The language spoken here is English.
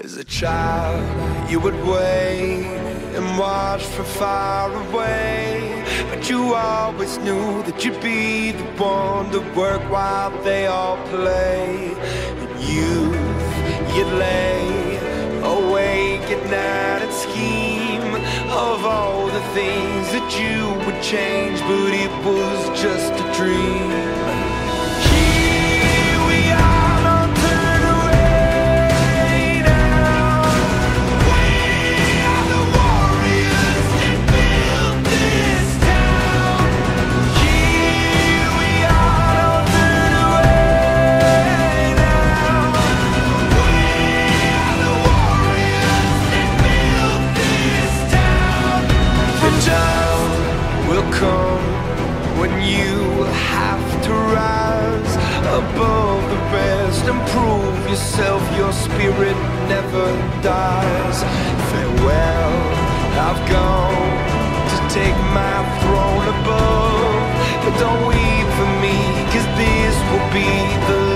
As a child, you would wait and watch from far away, but you always knew that you'd be the one to work while they all play. In youth, you'd lay awake at night and scheme of all the things that you would change, but it was just a dream. Come when you have to rise above the rest and prove yourself. Your spirit never dies. Farewell, I've gone to take my throne above, but don't weep for me, 'cause this will be the